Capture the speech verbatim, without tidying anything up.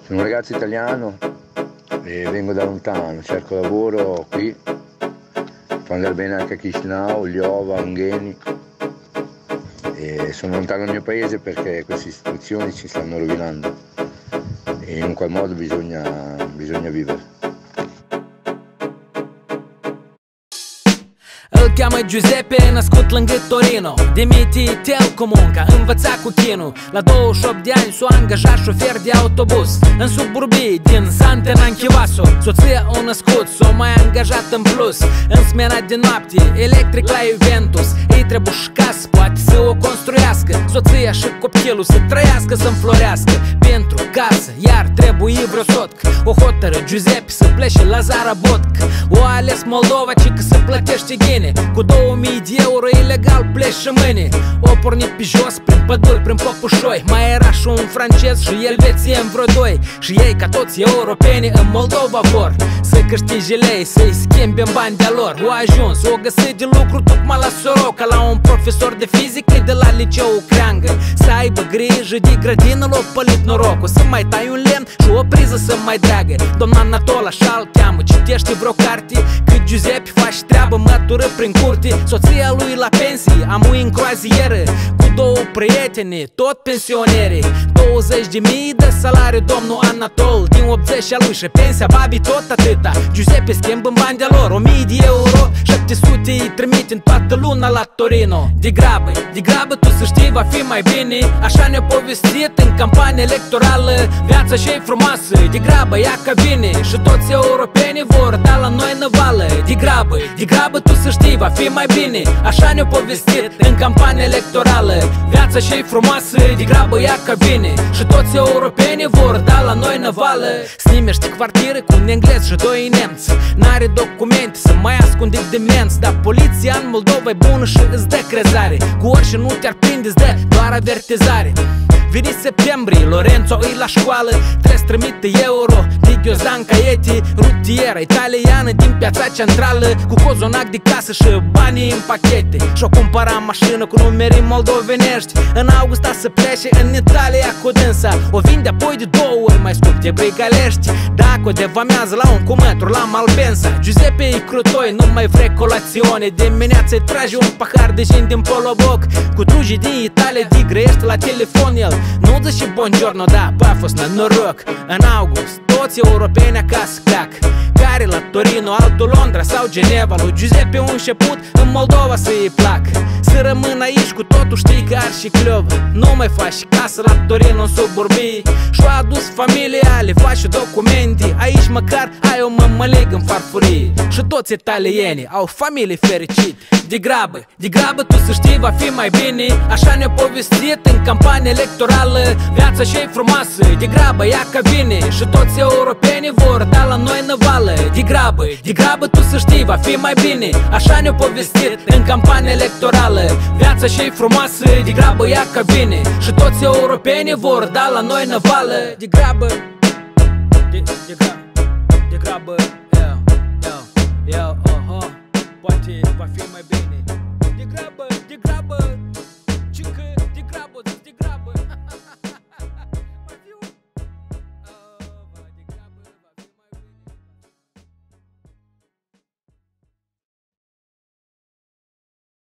Sono un ragazzo italiano e vengo da lontano, cerco lavoro qui, per andare bene anche a Chisinau, Liova, Ungheni, e sono lontano dal mio paese perché queste istituzioni ci stanno rovinando e in qual modo bisogna, bisogna vivere. Îl cheamă Giuseppe, născut lângă Torino. Dimititel cu munca, învăța cu chinul. La douăzeci și opt de ani s-a angajat șofer de autobuz în suburbii din Santena în Chivaso. Soția o născut, s-a mai angajat în plus în smena de noapte, electric la Juventus. Ei trebuie și casă, poate să o construiască. Soția și copilul să trăiască, să înflorească. Pentru casă, iar trebuie vreo sotcă. O hotără Giuseppe să plece la Zarabotc. O ales Moldova, ci că să plătește ghine. Cu două mii de euro ilegal pleci mâine. O pornit pe jos, prin păduri, prin Păpușoi. Mai era și un francez și elvețieni vreo doi. Și ei, ca toți europenii, în Moldova vor să câștige lei, să-i schimbe în bani de-a lor. O ajuns, o găsit de lucru tocmai la Soroca, la un profesor de fizică de la liceu Creangă. Să aibă grijă de grădină, l-o pălit norocul, să mai tai un lemn și o priză să mai dragă. Domnul Anatol așa-l cheamă, citește vreo carte, cât Giuseppe face treabă, mătură prin curte. Soția lui la pensie, amui în croazieră, cu două prietene, tot pensionere. Douăzeci de mii de salariu domnul Anatol, din optzeci a lui și pensia babii tot atâta. Giuseppe schimbă în bani de lor, o mie de euro, șapte sute îi trimite în toată luna la Torino. De grabă, de grabă tu să știi va fi mai bine, așa ne-a povestit în campanie electorală. Viața și-i frumoasă, de grabă ia ca bine, și toți europenii vor da la noi năvală. De grabă, de grabă tu să știi va fi mai bine, așa ne-a povestit în campanie electorală. Viața și-i frumoasă, de grabă ia ca bine, și toți europenii vor da la noi năvală. Snimește quartiere cu un englez și doi nemți, n-are documente, să mai ascunde demenți. Dar poliția în Moldova e bună și îți dă crezare, cu orice nu te-ar prinde, îți dă doar avertizare. Vine septembrie, Lorenzo e la școală, trebuie să trimite euro de ghiozdan caiete. Rutiera italiană din piața centrală, cu cozonac de casă și banii în pachete. Și-o cumpăra mașină cu numeri moldovenești, în august a să plece în Italia cu dânsa. O vinde apoi de două ori mai scump de brigalești. Dacă o devamează la un cumătru la Malpensa. Giuseppe e crutoi, nu mai vre colațiune. Dimineața-i trage un pahar de gin din Poloboc, cu drugi din Italia de grăiește la telefon el. Nu dă și buongiorno, da, bă, a fost noroc. În august, toți europeni acasă pleacă, care la Torino, altul Londra sau Geneva. Lui Giuseppe un început în Moldova să-i placă, să rămân aici cu totul, știi că ar și cleovă. Nu mai faci casă la Torino în suburbii, și-o adus familia, le faci documente. Aici măcar ai o mămăligă în farfurie, și toți italienii au familii fericite. De grabă, de grabă tu să știi va fi mai bine, așa ne-a povestit în campanie electorală. Viața și-i frumoasă, de grabă ia ca vine, și toți europenii vor da la noi năvală. De grabă, de grabă tu să știi va fi mai bine, așa ne-a povestit în campanie electorală. Viața și-i frumoasă, de grabă ia ca vine, și toți europenii vor da la noi năvală. De grabă, de, de grabă, de grabă, yeah, yeah, yeah, uh-huh. Poate va fi mai bine. De grabă, de grabă.